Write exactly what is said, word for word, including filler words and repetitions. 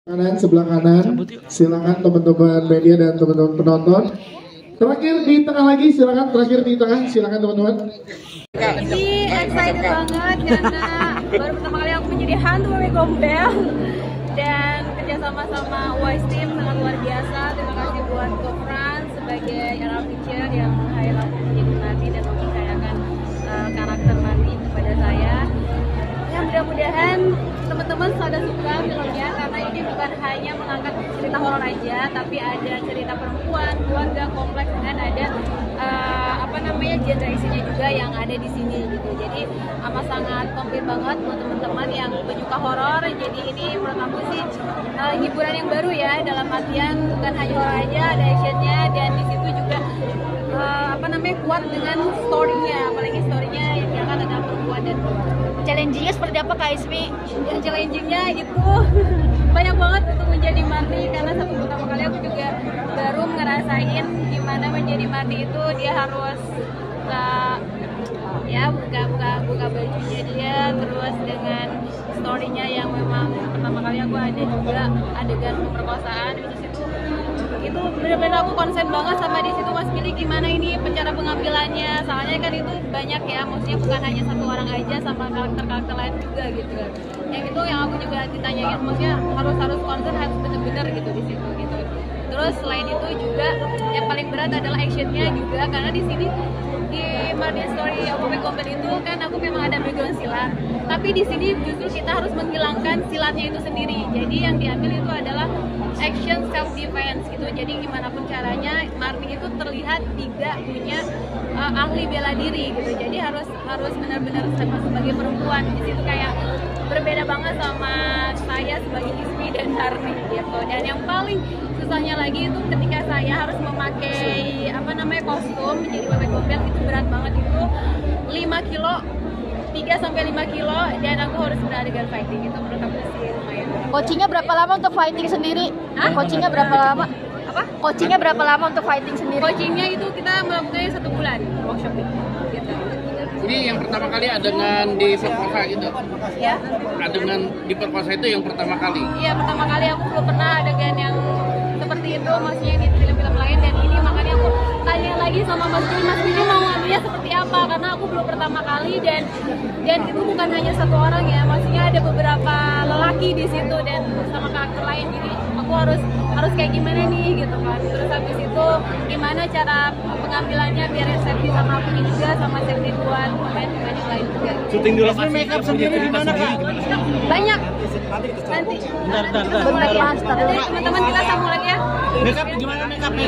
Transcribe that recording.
Kanan, sebelah kanan, silakan teman-teman media dan teman-teman penonton. Terakhir di tengah lagi, silakan terakhir di tengah, silakan teman-teman. Ini excited banget karena baru pertama kali aku menjadi hantu Wewe Gombel dan kerjasama sama Wise Team sangat luar biasa. Terima kasih buat Gofran sebagai R R Picture yang meng-highlight menjadi Marni dan mempercayakan uh, karakter Marni kepada saya. Ya mudah-mudahan teman-teman pada suka filmnya karena ini bukan hanya mengangkat cerita horor aja, tapi ada cerita perempuan, keluarga, kompleks dan ada uh, apa namanya genre isinya juga yang ada di sini gitu. Jadi amat sangat komplit banget buat teman-teman yang penyuka horor. Jadi ini menurut aku sih uh, hiburan yang baru ya, dalam artian bukan hanya horor aja, ada actionnya dan di situ juga uh, apa namanya kuat dengan storynya, apalagi storynya yang akan ada perempuan dan keluarga. Challengingnya seperti apa Kak Ismi? Yang challengingnya itu banyak banget untuk menjadi Marni karena satu pertama kali aku juga baru ngerasain gimana menjadi Marni itu dia harus uh, ya buka buka buka bajunya dia, terus dengan storynya yang memang pertama kali aku ada juga adegan pemerkosaan di situ. Itu benar-benar aku konsen banget sama di situ Mas Billy gimana ini cara pengambilannya, soalnya kan itu banyak ya, maksudnya bukan hanya satu orang aja sama karakter-karakter lain juga gitu. Yang itu yang aku juga ditanyain, maksudnya harus harus konsen harus bener-bener gitu di situ gitu. Terus selain itu juga yang paling berat adalah actionnya juga karena di sini di Marni Story of Wewe Gombel itu kan aku memang ada background silat, tapi di sini justru kita harus menghilangkan silatnya itu sendiri. Jadi yang diambil itu adalah action self defense gitu. Jadi gimana pun caranya Marni itu terlihat tidak punya uh, ahli bela diri gitu. Jadi harus harus benar-benar sebagai perempuan di situ kayak berbeda banget sama saya sebagai Ismi dan Marni gitu. Dan yang paling susahnya lagi itu ketika saya harus memakai apa namanya kostum menjadi Wewe Gombel, itu berat banget, itu lima kilo, tiga sampai lima kilo, dan aku harus beradegan fighting. Itu menurut aku sih lumayan. Coachingnya berapa lama untuk fighting sendiri? Hah? Coachingnya berapa lama? Apa? Coachingnya berapa lama untuk fighting sendiri? Coachingnya itu kita melakukannya satu bulan workshop itu. Gitu. Ini yang pertama kali adegan diperkosa gitu? Ya. Adegan diperkosa itu yang pertama kali? Iya, pertama kali aku belum pernah adegan yang seperti itu, maksudnya di film-film lain, dan ini makanya aku tanya lagi sama Mas Billy, Mas Billy mau ngambilnya seperti apa, karena aku belum pertama kali dan dan itu bukan hanya satu orang ya, maksudnya ada beberapa lelaki di situ dan sama karakter lain, jadi aku harus harus kayak gimana nih gitu kan. Terus habis itu gimana cara pengambilannya biar safety sama aku juga, sama safety buat pemain-pemain yang lain juga. Syuting di lokasi make up sendiri di mana Kak? Banyak. Nanti. Bentar, bentar, bentar. Nanti teman-teman kita sambung lagi ya. Make up gimana make up?